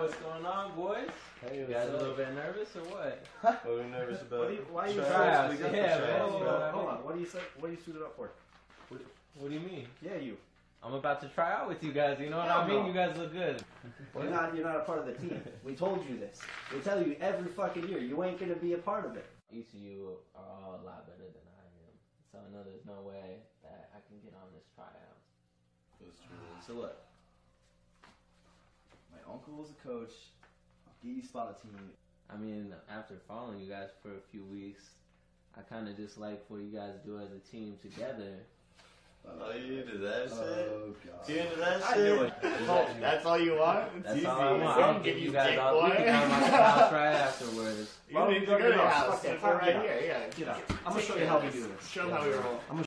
what's going on, boys? Hey, You guys a little bit nervous or what? What are we nervous about? Why are you Tryouts, we got the yeah, tryouts. man. Hold on. What are you suited up for? What do you mean? Yeah, you. I'm about to try out with you guys. You know what Hell I mean? no. You guys look good. You're not a part of the team. We told you this. We tell you every fucking year. You ain't gonna be a part of it. Each of you are all a lot better than I am, so I know there's no way that I can get on this tryout. That's true. So look, my uncle was a coach. I'll get you spot a team. I mean, after following you guys for a few weeks, I kind of just like what you guys do as a team together. Oh, you into that shit? Oh god. You into that I shit? knew it. That's all you want? It's That's easy. all I want. I'll give you guys dick all. We boy. can have my house right afterwards. You need to go to the house. Fuck that. We're right Get here. Yeah, Get out. I'm gonna show you how we do this. Show them how we roll.